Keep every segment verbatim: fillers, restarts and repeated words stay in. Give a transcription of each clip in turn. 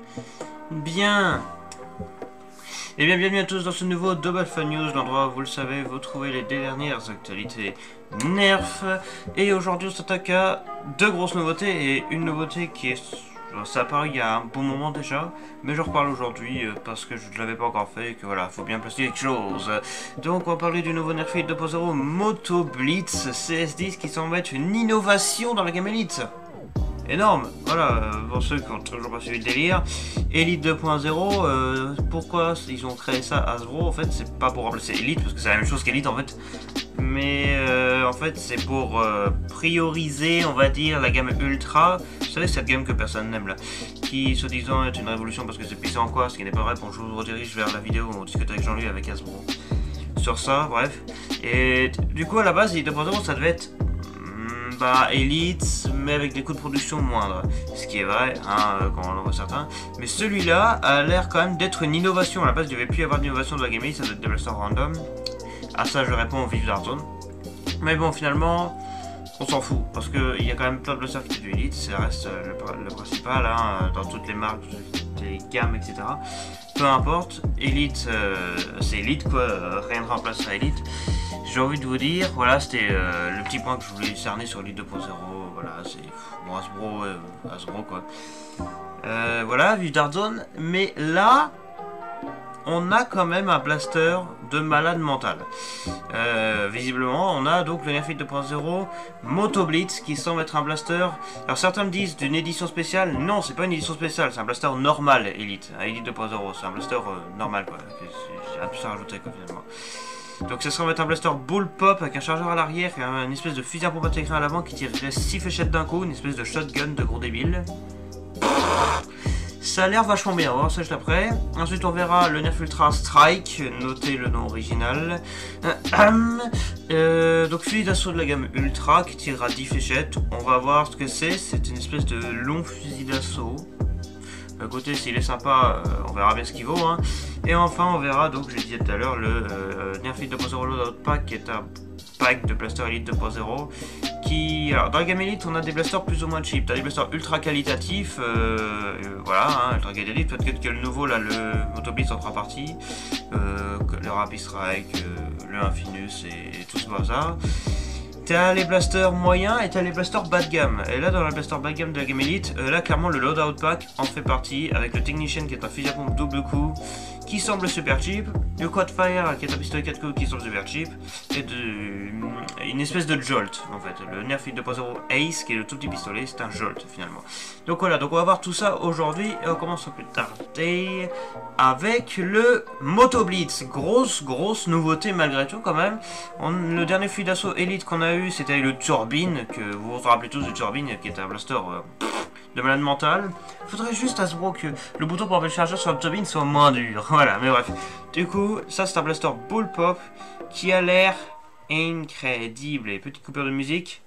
Bien. Et bien, bienvenue à tous dans ce nouveau Double Fun News, l'endroit où vous le savez, vous trouvez les dernières actualités Nerf. Et aujourd'hui, on s'attaque à deux grosses nouveautés et une nouveauté qui est... Ça apparu il y a un bon moment déjà, mais je reparle aujourd'hui euh, parce que je ne l'avais pas encore fait et que voilà, faut bien placer quelque chose. Donc on va parler du nouveau Nerf Elite deux point zéro Moto Blitz C S dix qui semble être une innovation dans la gamme Elite. Énorme, voilà, euh, pour ceux qui ont toujours pas suivi le délire. Elite deux point zéro, euh, pourquoi ils ont créé ça Hasbro? En fait, c'est pas pour remplacer Elite, parce que c'est la même chose qu'Elite en fait. Mais euh, en fait, c'est pour euh, prioriser, on va dire, la gamme Ultra. Vous savez, cette gamme que personne n'aime là, qui soi-disant est une révolution parce que c'est puissant quoi, ce qui n'est pas vrai. Bon, je vous redirige vers la vidéo où on discute avec Jean-Louis avec Hasbro sur ça, bref. Et du coup, à la base, Elite deux point zéro, ça devait être bah, Elite, mais avec des coûts de production moindres. Ce qui est vrai, hein, quand on en voit certains. Mais celui-là a l'air quand même d'être une innovation. À la base, il ne devait plus y avoir d'innovation de la game Elite, ça doit être des blasters random. À ça, je réponds au vif d'Arzone. Mais bon, finalement, on s'en fout. Parce qu'il y a quand même plein de blasters qui étaient du Elite. Ça reste le, le principal, hein, dans toutes les marques, toutes les gammes, et cetera. Peu importe, Elite, euh, c'est Elite quoi, euh, rien ne remplacera Elite. J'ai envie de vous dire, voilà, c'était euh, le petit point que je voulais cerner sur Elite deux point zéro, voilà, c'est bon, Hasbro, euh, Hasbro quoi. Euh, voilà, vif d'Arzone, mais là, on a quand même un blaster de malade mental. Euh, visiblement, on a donc le Nerf Elite deux point zéro Moto Blitz qui semble être un blaster. Alors certains me disent d'une édition spéciale. Non, c'est pas une édition spéciale, c'est un blaster normal Elite. Un Elite deux point zéro, c'est un blaster euh, normal quoi. J'ai rien de plus à rajouter quoi finalement. Donc ça semble être un blaster bullpup avec un chargeur à l'arrière et une espèce de fusil à pompe intégré à l'avant qui tirerait six fléchettes d'un coup, une espèce de shotgun de gros débile. Ça a l'air vachement bien, on va voir ça juste après. Ensuite on verra le Nerf Ultra Strike, notez le nom original. Euh, donc fusil d'assaut de la gamme Ultra qui tirera dix fléchettes. On va voir ce que c'est, c'est une espèce de long fusil d'assaut. Le côté s'il est sympa, euh, on verra bien ce qu'il vaut. Hein. Et enfin on verra donc, je disais tout à l'heure, le euh, Nerf Elite deux point zéro Loadout Pack qui est un pack de blasters Elite deux point zéro. Qui... Alors dans la gamme Elite on a des blasters plus ou moins cheap. T'as des blasters ultra qualitatifs, euh, euh, voilà, hein, ultra qualitatifs. Peut-être que le nouveau là, le Moto Blitz en fera partie. Euh, le Rapid Strike, euh, le Infinus et, et tout ce bazar. T'as les blasters moyens et t'as les blasters bas de gamme. Et là dans la blaster bas de gamme de la gamme Elite, euh, là clairement le Loadout Pack en fait partie avec le Technician qui est un fusil à pompe double coup qui semble super cheap, le Quadfire qui est un pistolet quatre coups qui semble super cheap, et de, une espèce de Jolt en fait. Le Nerf Elite deux point zéro Ace qui est le tout petit pistolet, c'est un Jolt finalement. Donc voilà, donc on va voir tout ça aujourd'hui et on commence sans plus tarder avec le Moto Blitz. Grosse grosse nouveauté malgré tout quand même. On, le dernier fusil d'assaut Elite qu'on a eu c'était le Turbine, que vous vous rappelez tous du Turbine qui est un blaster euh, de malade mental. Faudrait juste Hasbro que le bouton pour enlever le chargeur sur le Turbine soit moins dur. Voilà, mais bref. Du coup, ça c'est un blaster bullpup qui a l'air incroyable. Et petite coupure de musique.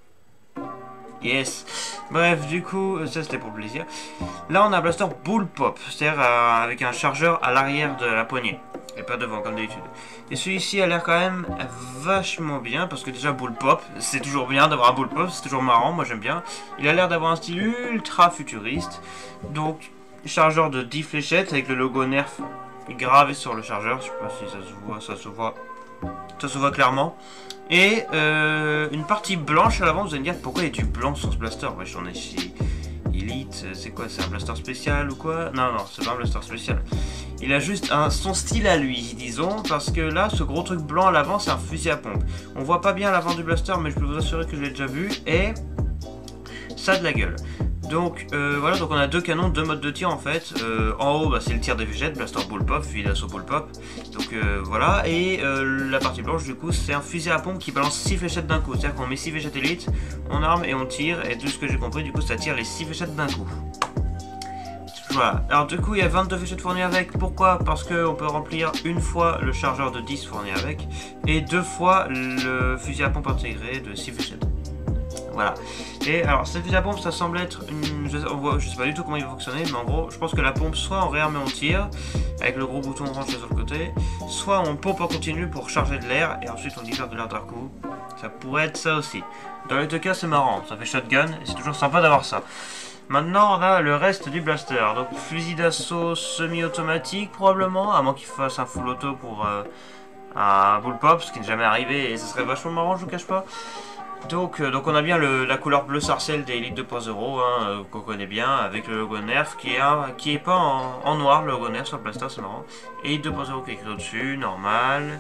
Yes. Bref, du coup, ça c'était pour le plaisir. Là on a un blaster bullpup, c'est-à-dire euh, avec un chargeur à l'arrière de la poignée. Et pas devant comme d'habitude. Et celui-ci a l'air quand même vachement bien. Parce que déjà bullpup, c'est toujours bien d'avoir un bullpup. C'est toujours marrant, moi j'aime bien. Il a l'air d'avoir un style ultra futuriste. Donc chargeur de dix fléchettes avec le logo Nerf gravé sur le chargeur. Je sais pas si ça se voit, ça se voit. Ça se voit clairement. Et euh, une partie blanche à l'avant. Vous allez me dire pourquoi il y a du blanc sur ce blaster. Ouais, j'en ai chez Elite. C'est quoi, c'est un blaster spécial ou quoi? Non, non, c'est pas un blaster spécial. Il a juste un, son style à lui, disons, parce que là, ce gros truc blanc à l'avant, c'est un fusil à pompe. On voit pas bien l'avant du blaster, mais je peux vous assurer que je l'ai déjà vu, et ça a de la gueule. Donc euh, voilà, donc on a deux canons, deux modes de tir en fait. Euh, en haut, bah, c'est le tir des fléchettes, blaster bullpup, fusil d'assaut bullpup. Donc euh, voilà, et euh, la partie blanche du coup, c'est un fusil à pompe qui balance six fléchettes d'un coup. C'est-à-dire qu'on met six fléchettes Elite, on arme et on tire, et de ce que j'ai compris, du coup, ça tire les six fléchettes d'un coup. Voilà, alors du coup il y a vingt-deux fléchettes fournies avec. Pourquoi? Parce qu'on peut remplir une fois le chargeur de dix fourni avec et deux fois le fusil à pompe intégré de six fléchettes. Voilà. Et alors cette fusil à pompe ça semble être une... Je, on voit, je sais pas du tout comment il va fonctionner, mais en gros je pense que la pompe soit on réarme et on tire avec le gros bouton orange sur le côté, soit on pompe en continu pour charger de l'air et ensuite on libère de l'air d'un coup. Ça pourrait être ça aussi. Dans les deux cas c'est marrant, ça fait shotgun et c'est toujours sympa d'avoir ça. Maintenant, on a le reste du blaster. Donc, fusil d'assaut semi-automatique, probablement, à moins qu'il fasse un full auto pour euh, un bullpup, ce qui n'est jamais arrivé, et ce serait vachement marrant, je vous cache pas. Donc, euh, donc on a bien le, la couleur bleu sarcelle des Elite deux point zéro, hein, euh, qu'on connaît bien, avec le logo Nerf, qui est, un, qui est pas en, en noir, le logo Nerf sur le blaster, c'est marrant. Elite deux point zéro qui est écrit au-dessus, normal.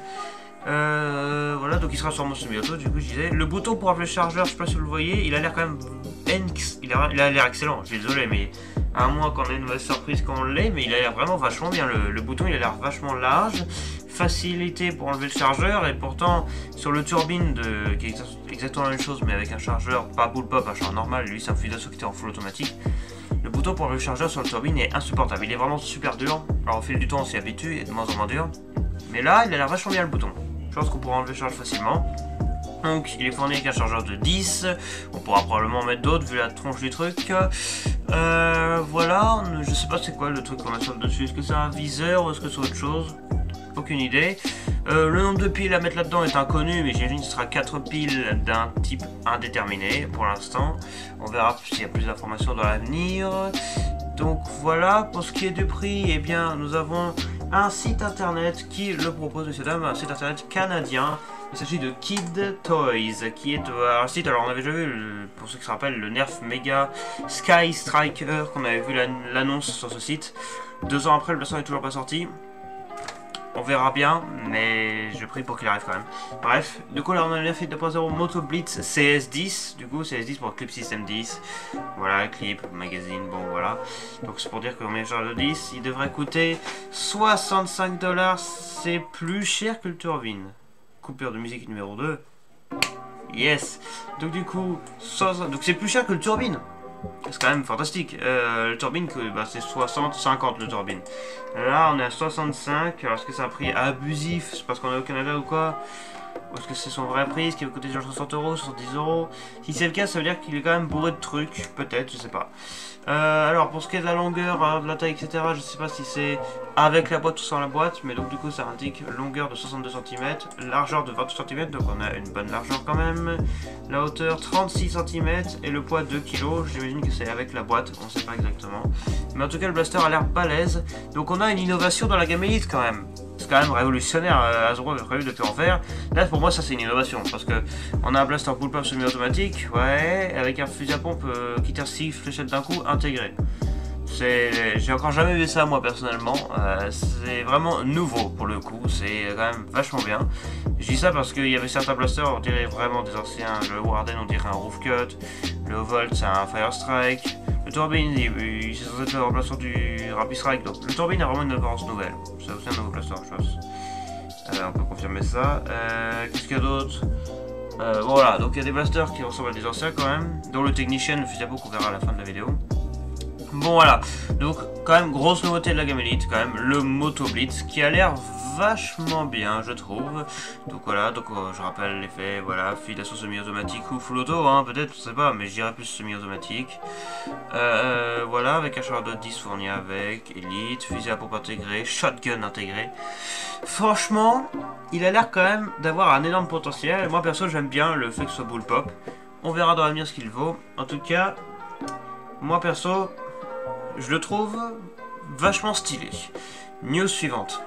Euh, voilà, donc il sera sur mon semi-auto, du coup je disais. Le bouton pour appeler le chargeur, je sais pas si vous le voyez, il a l'air quand même... Il a l'air excellent, je suis désolé, mais à moins qu'on ait une mauvaise surprise qu'on l'ait, mais il a l'air vraiment vachement bien. Le, le bouton il a l'air vachement large, facilité pour enlever le chargeur, et pourtant sur le turbine de, qui est exactement la même chose, mais avec un chargeur pas bullpup, un chargeur normal, lui c'est un fusil d'assaut qui était en full automatique. Le bouton pour enlever le chargeur sur le turbine est insupportable, il est vraiment super dur. Alors au fil du temps on s'y habitue, il est de moins en moins dur, mais là il a l'air vachement bien le bouton. Je pense qu'on pourra enlever le chargeur facilement. Donc il est fourni avec un chargeur de dix, on pourra probablement en mettre d'autres vu la tronche du truc. Euh, voilà, je sais pas c'est quoi le truc qu'on a sur le dessus, est-ce que c'est un viseur ou est-ce que c'est autre chose? Aucune idée. Euh, le nombre de piles à mettre là-dedans est inconnu, mais j'imagine que ce sera quatre piles d'un type indéterminé pour l'instant. On verra s'il y a plus d'informations dans l'avenir. Donc voilà, pour ce qui est du prix, eh bien nous avons un site internet qui le propose, monsieur dame, un site internet canadien. Il s'agit de Kid Toys, qui est euh, un site, alors on avait déjà vu, le, pour ceux qui se rappellent, le Nerf Mega Sky Striker, qu'on avait vu l'annonce sur ce site. Deux ans après, le blaster n'est toujours pas sorti. On verra bien, mais je prie pour qu'il arrive quand même. Bref, du coup là on a le Nerf deux point zéro Moto Blitz C S dix, du coup C S dix pour Clip System dix. Voilà, clip, magazine, bon voilà. Donc c'est pour dire que met charge de dix, il devrait coûter soixante-cinq dollars, c'est plus cher que le turbine. Coupure de musique numéro deux. Yes. Donc du coup, donc c'est plus cher que le turbine. C'est quand même fantastique. Euh, le turbine, bah, c'est soixante cinquante le turbine. Là, on est à soixante-cinq. Alors, est-ce que c'est un prix abusif? C'est parce qu'on est au Canada ou quoi? Ou est-ce que c'est son vrai prix? Ce qui va coûter genre soixante euros, soixante-dix euros? Si c'est le cas, ça veut dire qu'il est quand même bourré de trucs. Peut-être, je sais pas. Euh, alors, pour ce qui est de la longueur, hein, de la taille, et cetera, je sais pas si c'est avec la boîte ou sans la boîte. Mais donc, du coup, ça indique longueur de soixante-deux centimètres, largeur de vingt centimètres. Donc, on a une bonne largeur quand même. La hauteur, trente-six centimètres. Et le poids, deux kilos. J'imagine que c'est avec la boîte. On sait pas exactement. Mais en tout cas, le blaster a l'air balèze. Donc, on a une innovation dans la gamme Elite quand même. C'est quand même révolutionnaire, euh, Hasbro avait prévu de plus en faire. Là pour moi ça c'est une innovation parce que on a un blaster bullpup semi-automatique, ouais, avec un fusil à pompe euh, qui tire six fléchettes d'un coup intégré. J'ai encore jamais vu ça moi personnellement, euh, c'est vraiment nouveau pour le coup, c'est quand même vachement bien. Je dis ça parce qu'il y avait certains blasters, on dirait vraiment des anciens, le Warden on dirait un Roof Cut, le Volt c'est un Fire Strike, le Turbine il, il c'est censé être le remplaçant du Rapid Strike, donc le Turbine a vraiment une apparence nouvelle, c'est aussi un nouveau blaster je pense. Euh, on peut confirmer ça, euh, qu'est-ce qu'il y a d'autre? euh, Voilà, donc il y a des blasters qui ressemblent à des anciens quand même, dont le Technician, le fusil à pompe qu'on verra à la fin de la vidéo. Bon voilà, donc quand même grosse nouveauté de la gamme Elite, quand même le Moto Blitz qui a l'air vachement bien je trouve. Donc voilà, donc euh, je rappelle l'effet, voilà, fusil d'assaut semi-automatique ou full auto, hein, peut-être, je sais pas, mais je dirais plus semi-automatique. Euh, voilà, avec un chargeur de dix fourni avec, Elite, fusil à pompe intégré, shotgun intégré. Franchement, il a l'air quand même d'avoir un énorme potentiel. Moi perso j'aime bien le fait que ce soit bullpup. On verra dans l'avenir ce qu'il vaut. En tout cas, moi perso, je le trouve vachement stylé. News suivante.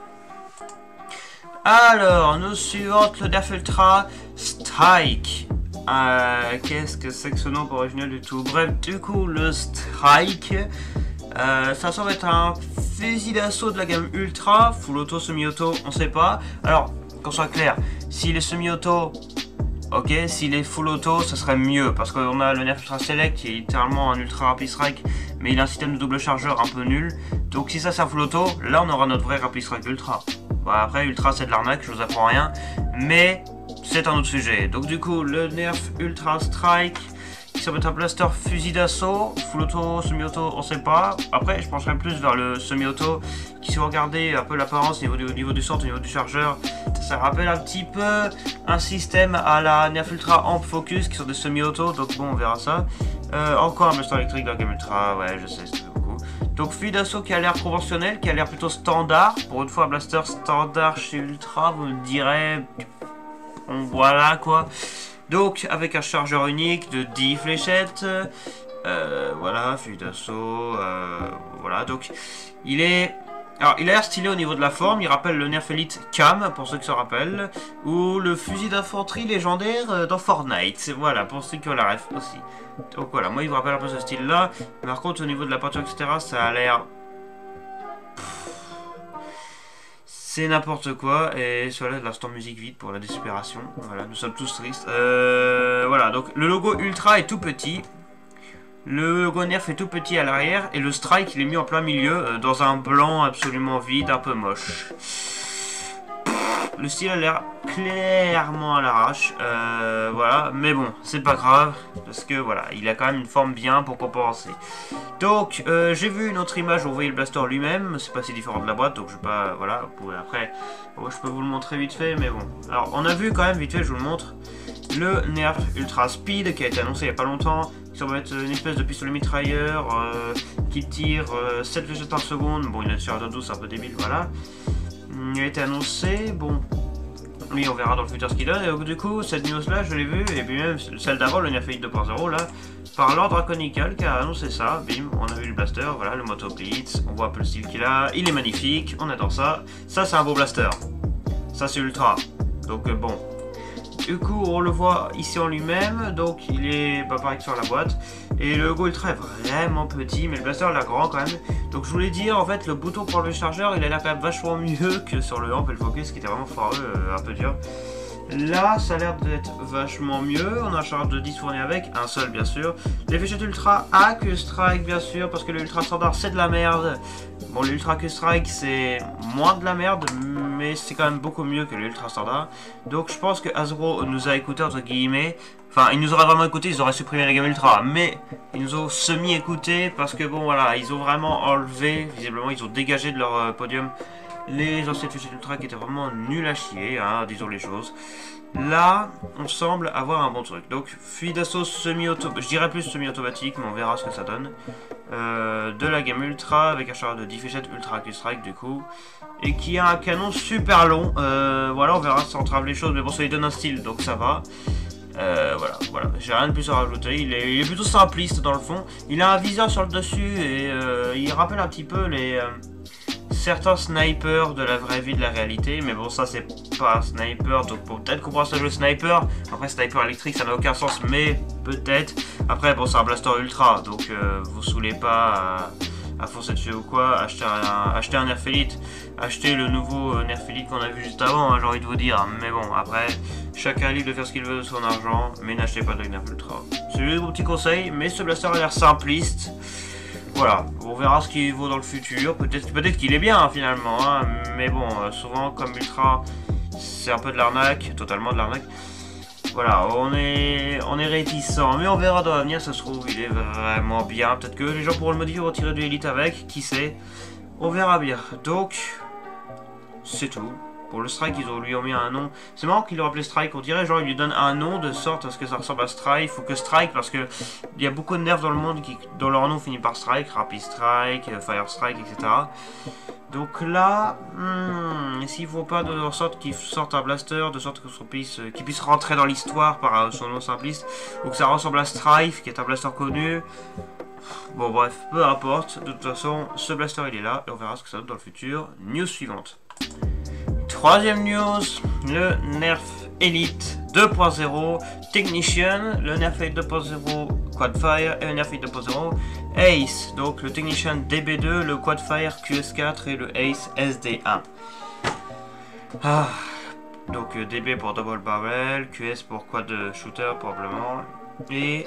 Alors, news suivante, le Nerf Ultra Strike. Euh, Qu'est-ce que c'est que ce nom pas original du tout? Bref, du coup, le Strike, euh, ça semble être un fusil d'assaut de la gamme Ultra, full auto, semi-auto, on sait pas. Alors, qu'on soit clair, s'il est semi-auto, ok, s'il est full auto, ça serait mieux parce qu'on a le Nerf Ultra Select qui est littéralement un Ultra Rapid Strike, mais il a un système de double chargeur un peu nul. Donc si ça c'est un full auto, là on aura notre vrai Rapid Strike Ultra. Bon, après Ultra c'est de l'arnaque, je vous apprends rien, mais c'est un autre sujet. Donc du coup le Nerf Ultra Strike qui semble être un blaster fusil d'assaut, full auto, semi-auto, on sait pas. Après je pencherai plus vers le semi-auto qui, si vous regardez un peu l'apparence au niveau du, au niveau du centre, au niveau du chargeur, ça rappelle un petit peu un système à la Nerf Ultra Amp Focus qui sont des semi-auto, donc bon on verra ça. Euh, encore un blaster électrique dans la gamme Ultra, ouais je sais, c'est beaucoup. Donc fusil d'assaut qui a l'air conventionnel, qui a l'air plutôt standard. Pour une fois un blaster standard chez Ultra, vous me direz, bon, voilà quoi. Donc avec un chargeur unique de dix fléchettes, Euh, voilà, fusil d'assaut, euh, voilà, donc il est... Alors, il a l'air stylé au niveau de la forme, il rappelle le Nerf Elite Cam, pour ceux qui se rappellent, ou le fusil d'infanterie légendaire dans Fortnite, voilà, pour ceux qui ont la ref aussi. Donc voilà, moi il me rappelle un peu ce style-là, par contre au niveau de la peinture, et cetera, ça a l'air... C'est n'importe quoi, et voilà l'instant musique vide pour la désespération, voilà, nous sommes tous tristes. Euh, voilà, donc le logo Ultra est tout petit, le logo Nerf est tout petit à l'arrière, et le Strike il est mis en plein milieu, euh, dans un blanc absolument vide, un peu moche. Le style a l'air clairement à l'arrache, euh, voilà, mais bon, c'est pas grave, parce que voilà, il a quand même une forme bien pour compenser. Donc, euh, j'ai vu une autre image où vous voyez le blaster lui-même, c'est pas si différent de la boîte, donc je vais pas, voilà, vous pouvez après, bon, je peux vous le montrer vite fait, mais bon. Alors, on a vu quand même, vite fait, je vous le montre, le Nerf Ultra Speed, qui a été annoncé il y a pas longtemps, qui semble être une espèce de pistolet mitrailleur, euh, qui tire euh, sept fléchettes par seconde, bon, il a sur un douze, c'est un peu débile, voilà. Il a été annoncé, bon, oui, on verra dans le futur ce qu'il donne, et donc, du coup, cette news là, je l'ai vue, et puis même celle d'avant, le Nerf Elite deux point zéro, là, par Lord Draconical qui a annoncé ça, bim, on a vu le blaster, voilà, le Moto Blitz, on voit un peu le style qu'il a, il est magnifique, on adore ça, ça c'est un beau blaster, ça c'est ultra, donc euh, bon. Du coup, on le voit ici en lui-même, donc il est pas pareil que sur la boîte. Et le logo ultra est vraiment petit, mais le blaster il est grand quand même. Donc je voulais dire, en fait, le bouton pour le chargeur, il a l'air quand même vachement mieux que sur le Amp et le Focus, qui était vraiment foireux, euh, un peu dur. Là, ça a l'air d'être vachement mieux. On a un chargeur de dix fourni avec, un seul bien sûr. Les fléchettes Ultra A Q Strike bien sûr, parce que le Ultra Standard c'est de la merde. Bon, l'Ultra Q Strike c'est moins de la merde, mais c'est quand même beaucoup mieux que l'Ultra Standard. Donc je pense que Hasbro nous a écouté entre guillemets. Enfin, ils nous auraient vraiment écouté, ils auraient supprimé la gamme Ultra, mais ils nous ont semi-écouté parce que bon voilà, ils ont vraiment enlevé, visiblement ils ont dégagé de leur euh, podium les anciennes fléchettes Ultra qui étaient vraiment nuls à chier, hein, disons les choses. Là, on semble avoir un bon truc. Donc, fusil d'assaut semi-automatique, je dirais plus semi-automatique, mais on verra ce que ça donne. Euh, de la gamme Ultra, avec un chargeur de dix fléchettes Ultra Q Strike du coup. Et qui a un canon super long. Euh, voilà, on verra si ça entrave les choses, mais bon, ça lui donne un style, donc ça va. Euh, voilà, voilà, j'ai rien de plus à rajouter. Il est, il est plutôt simpliste dans le fond. Il a un viseur sur le dessus et euh, il rappelle un petit peu les... Euh, certains snipers de la vraie vie, de la réalité, mais bon, ça c'est pas un sniper, donc peut-être qu'on pourra se jouer sniper. Après, sniper électrique ça n'a aucun sens, mais peut-être. Après, bon, c'est un blaster ultra, donc euh, vous saoulez pas à, à foncer dessus ou quoi. Achetez un, achetez un Nerf Elite, achetez le nouveau Nerf Elite qu'on a vu juste avant, hein, j'ai envie de vous dire. Mais bon, après, chacun est libre de faire ce qu'il veut de son argent, mais n'achetez pas de Nerf Ultra. C'est juste mon petit conseil, mais ce blaster a l'air simpliste. Voilà, on verra ce qu'il vaut dans le futur, peut-être peut-être qu'il est bien hein, finalement, hein. Mais bon, euh, souvent comme Ultra, c'est un peu de l'arnaque, totalement de l'arnaque. Voilà, on est, on est réticent, mais on verra dans l'avenir, ça se trouve, il est vraiment bien. Peut-être que les gens pourront le modifier, retirer de l'élite avec, qui sait. On verra bien, donc, c'est tout. Pour le Strike, ils ont lui ont mis un nom. C'est marrant qu'il leur appelé Strike. On dirait genre ils lui donnent un nom de sorte à ce que ça ressemble à Strike. Il faut que Strike parce que il y a beaucoup de nerfs dans le monde qui dont leur nom finit par Strike, Rapid Strike, Fire Strike, et cetera. Donc là, hmm, s'ils font pas de sorte qu'ils sortent un blaster, de sorte que son puisse, qu'il puisse rentrer dans l'histoire par son nom simpliste, ou que ça ressemble à Strife, qui est un blaster connu. Bon bref, peu importe. De toute façon, ce blaster il est là et on verra ce que ça donne dans le futur. News suivante. Troisième news, le Nerf Elite deux point zéro Technician, le Nerf Elite deux point zéro Quadfire et le Nerf Elite deux point zéro Ace. Donc le Technician D B deux, le Quadfire Q S quatre et le Ace S D un. Ah, donc D B pour Double Barrel, Q S pour Quad Shooter probablement et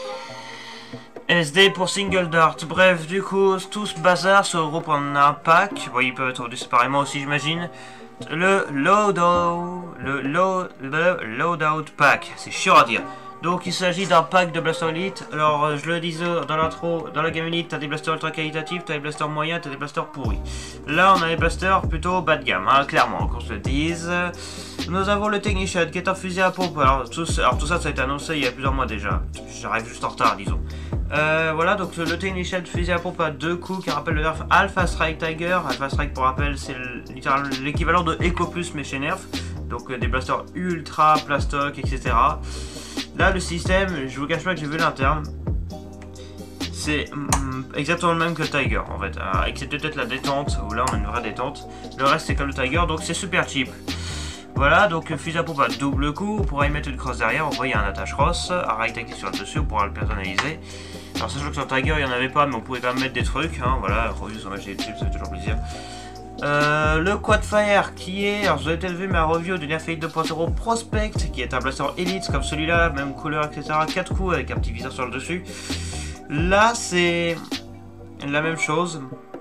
S D pour Single Dart. Bref, du coup, tout ce bazar se regroupe en un pack. Bon, ils peuvent être vendus séparément aussi, j'imagine. Le loadout, le, load, le loadout pack, c'est chiant à dire. Donc il s'agit d'un pack de blasters elite. Alors je le disais dans l'intro, dans la gamme elite, t'as des blasters ultra qualitatifs, t'as des blasters moyens, t'as des blasters pourris. Là on a des blasters plutôt bas de gamme, hein, clairement, qu'on se le dise. Nous avons le Technician qui est un fusil à pompe. Alors tout, alors tout ça, ça a été annoncé il y a plusieurs mois déjà. J'arrive juste en retard, disons. Euh, voilà, donc le Technician fusil à pompe à deux coups qui rappelle le Nerf Alpha Strike Tiger. Alpha Strike, pour rappel, c'est l'équivalent de Eco Plus mais chez Nerf. Donc euh, des blasters ultra, plastoc, et cetera. Là, le système, je vous cache pas que j'ai vu l'interne. c'est mm, exactement le même que le Tiger en fait, euh, excepté peut-être la détente, où là on a une vraie détente. Le reste c'est comme le Tiger, donc c'est super cheap. Voilà, donc fusil à pompe à double coup, on pourra y mettre une crosse derrière, on voit il y a un attache crosse, un right click sur le dessus, on pourra le personnaliser. Alors sachant que sur le Tiger il n'y en avait pas, mais on pouvait quand même mettre des trucs, hein, voilà, review sur ma chaîne YouTube, ça fait toujours plaisir. Euh, le Quadfire qui est, alors vous avez peut-être vu ma review du Nerf Elite deux point zéro Prospect, qui est un blaster Elite comme celui-là, même couleur, et cetera. quatre coups avec un petit viseur sur le dessus. Là c'est la même chose.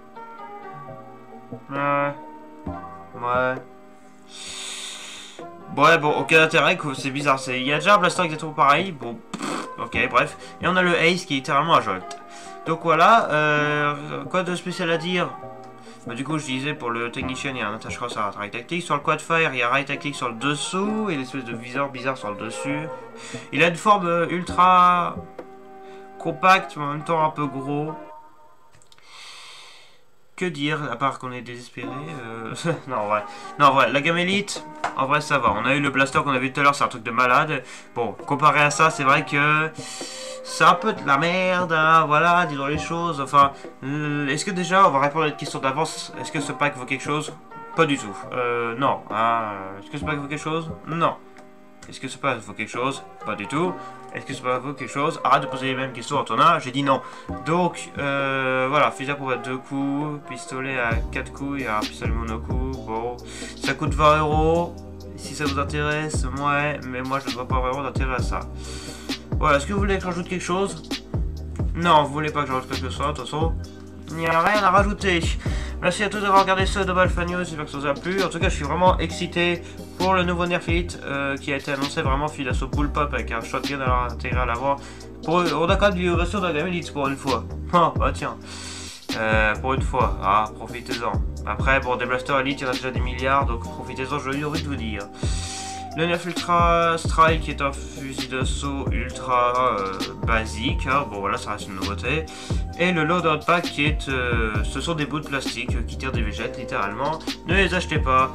Ouais. Ouais. Ouais, bon, aucun intérêt, c'est bizarre. Il y a déjà un blaster exactement pareil. Bon, pff, ok, bref. Et on a le Ace qui est littéralement un jolt. Donc voilà, euh, quoi de spécial à dire? Bah, du coup, je disais pour le Technician, il y a un attache cross à right tactique. Sur le Quadfire, il y a right tactique sur le dessous et l'espèce de viseur bizarre sur le dessus. Il a une forme euh, ultra compacte, mais en même temps un peu gros. Que dire, à part qu'on est désespéré euh... Non, en vrai. Non, en vrai, la gamme Elite, en vrai, ça va. On a eu le blaster qu'on a vu tout à l'heure, c'est un truc de malade. Bon, comparé à ça, c'est vrai que c'est un peu de la merde, hein, voilà, disons les choses. Enfin, est-ce que déjà, on va répondre à une question d'avance, est-ce que ce pack vaut quelque chose? Pas du tout. Euh, non. Hein. Est-ce que ce pack vaut quelque chose? Non. Est-ce que ce pack vaut quelque chose? Pas du tout. Est-ce que ce pack vaut quelque chose? Arrête de poser les mêmes questions, Antonin. J'ai dit non. Donc, euh, voilà, fusil à pompe à deux coups, pistolet à quatre coups, il y a un pistolet monocoup. Bon, ça coûte vingt euros. Si ça vous intéresse, ouais, mais moi je ne vois pas vraiment d'intérêt à ça. Voilà, est-ce que vous voulez que je rajoute quelque chose? Non, vous voulez pas que je rajoute quelque chose, de toute façon, il n'y a rien à rajouter. Merci à tous d'avoir regardé ce Double Fan News, j'espère que ça vous a plu. En tout cas, je suis vraiment excité pour le nouveau Nerf Elite euh, qui a été annoncé vraiment fil à ce bullpup avec un shotgun à intégré à l'avant. Pour... On a quand même une version de la gamme Elite pour une fois. Ah, bah tiens. Euh, pour une fois, ah, profitez-en. Après, bon, des blasters Elite, il y en a déjà des milliards, donc profitez-en, j'ai envie de vous dire. Le Nerf Ultra Strike est un fusil d'assaut ultra euh, basique, hein. Bon voilà, ça reste une nouveauté. Et le Loadout Pack qui est, euh, ce sont des bouts de plastique euh, qui tirent des végètes littéralement. Ne les achetez pas.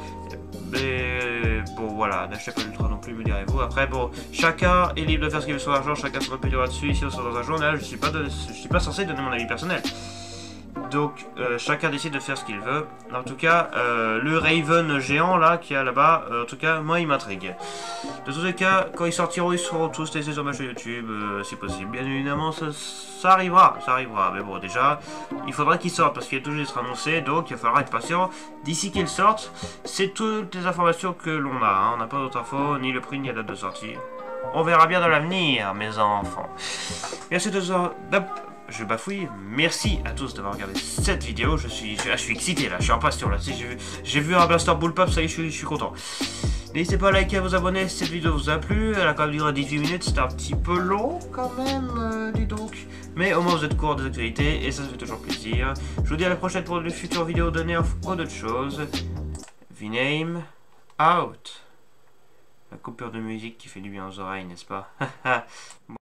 Mais bon voilà, n'achetez pas l'ultra non plus, me direz-vous. Après bon, chacun est libre de faire ce qu'il veut sur l'argent, chacun son opinion là-dessus. Ici on sort dans un journal, je suis pas, de, je suis pas censé donner mon avis personnel. Donc euh, chacun décide de faire ce qu'il veut. En tout cas, euh, le Raven géant là qui est là-bas, euh, en tout cas moi il m'intrigue. De tous les cas, quand ils sortiront, ils seront tous testés sur ma chaîne YouTube, euh, si possible. Bien évidemment, ça, ça arrivera, ça arrivera. Mais bon, déjà, il faudra qu'ils sortent parce qu'il y a toujours des annoncés, donc il faudra être patient. D'ici qu'ils sortent, c'est toutes les informations que l'on a. Hein. On n'a pas d'autres infos, ni le prix, ni la date de sortie. On verra bien dans l'avenir, mes enfants. Merci de ça. Je bafouille, merci à tous d'avoir regardé cette vidéo, je suis, je, je suis excité là, je suis impatient là, j'ai vu, j'ai vu un blaster bullpup, ça y est, je suis, je suis content. N'hésitez pas à liker, à vous abonner si cette vidéo vous a plu, elle a quand même duré dix-huit minutes, c'était un petit peu long quand même, euh, dis donc. Mais au moins vous êtes au courant des actualités et ça, ça fait toujours plaisir. Je vous dis à la prochaine pour de futures vidéos de Nerf ou d'autres choses. V-Name, out. La coupure de musique qui fait du bien aux oreilles, n'est-ce pas? Bon.